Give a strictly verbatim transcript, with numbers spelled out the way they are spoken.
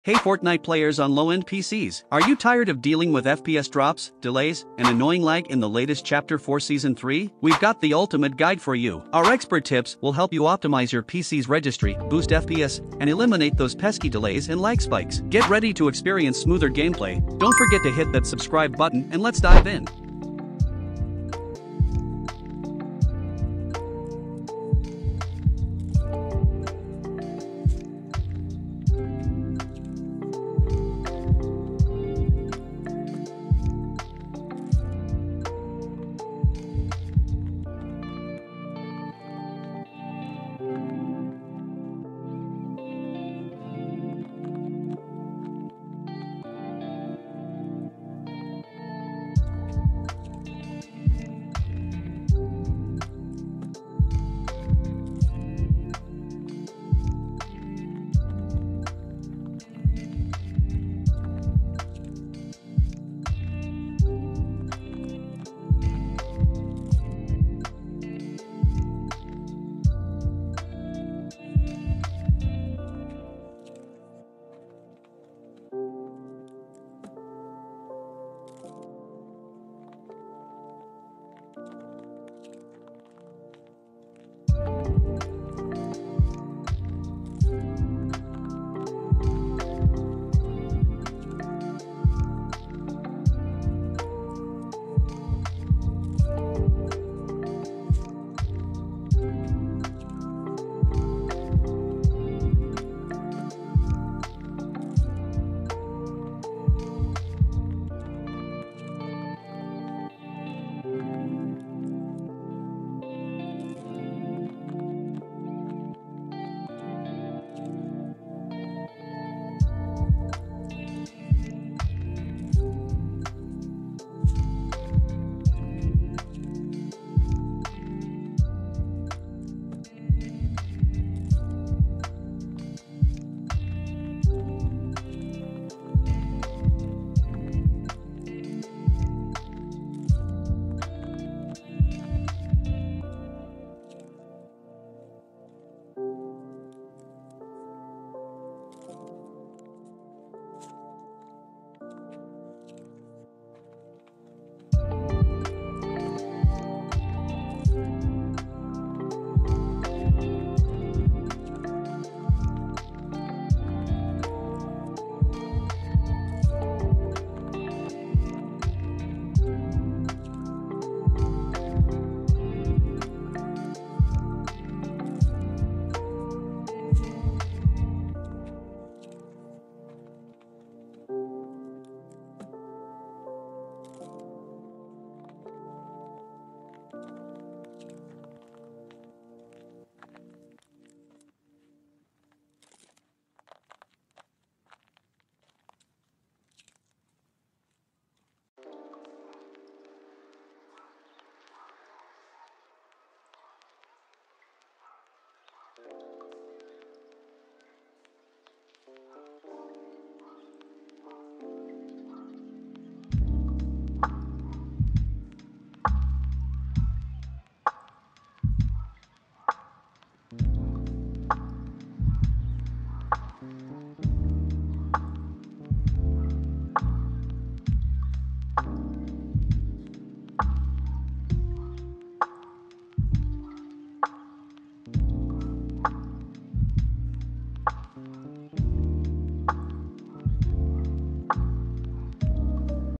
Hey Fortnite players on low-end P Cs, are you tired of dealing with F P S drops, delays, and annoying lag in the latest Chapter four Season three? We've got the ultimate guide for you. Our expert tips will help you optimize your P C's registry, boost F P S, and eliminate those pesky delays and lag spikes. Get ready to experience smoother gameplay. Don't forget to hit that subscribe button and let's dive in.